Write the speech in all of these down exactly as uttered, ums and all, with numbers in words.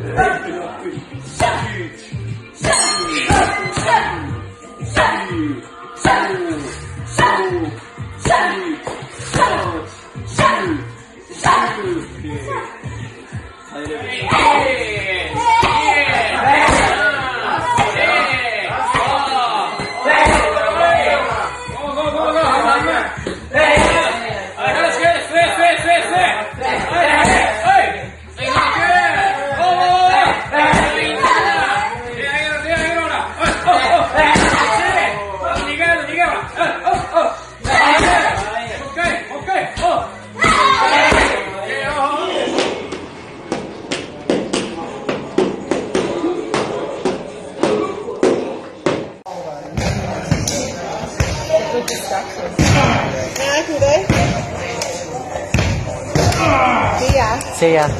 See ya.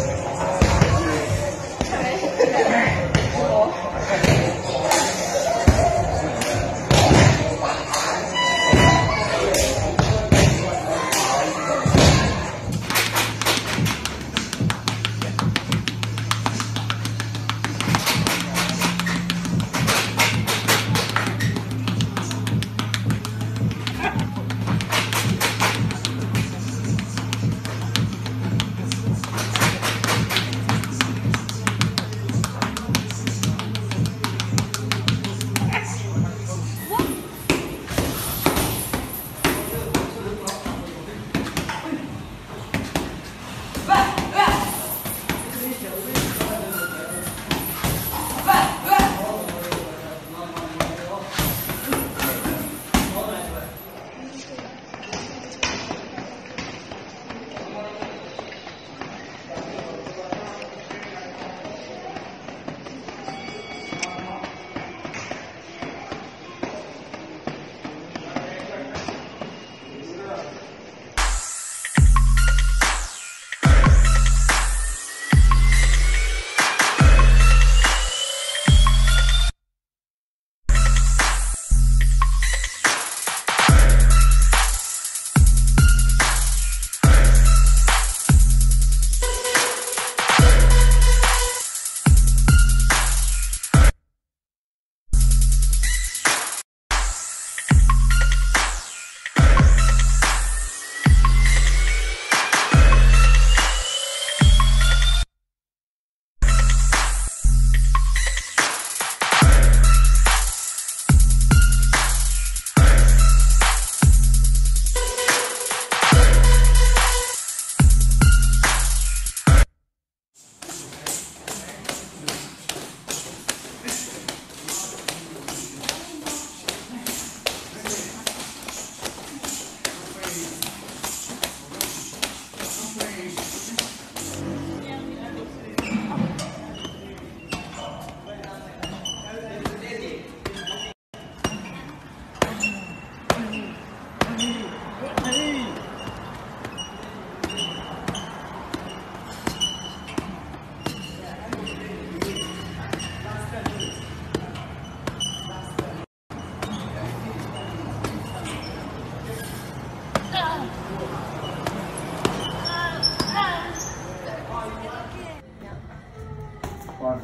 One,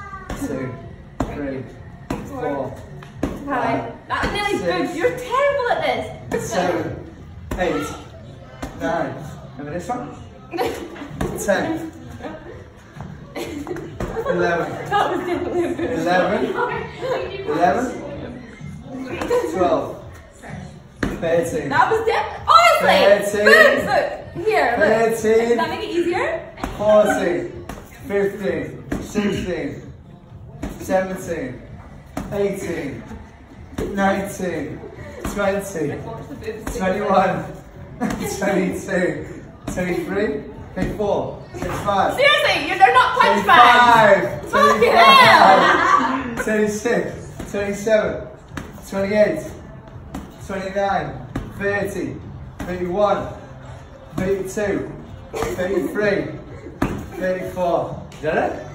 two, three, four. Hi. That's nearly good. You're terrible at this. Seven, eight, nine. Remember this one? Ten. Eleven. That was definitely a good Eleven. Eleven. Twelve. Thirteen. That was definitely. Honestly! Thirteen. Look, look. Here, look. Thirteen. Does that make it easier? Fourteen. Fifteen. Sixteen. Seventeen. Eighteen. Nineteen. Twenty. Twenty-one. Twenty-two. Twenty-three. Twenty-four. Twenty-five. Seriously, you're, they're not punch bags. Twenty-five. Fucking hell. Twenty-six. Twenty-seven. Twenty-eight. Twenty-nine. Thirty. Thirty-one. Thirty-two. Thirty-three. Thirty-four. Is that it?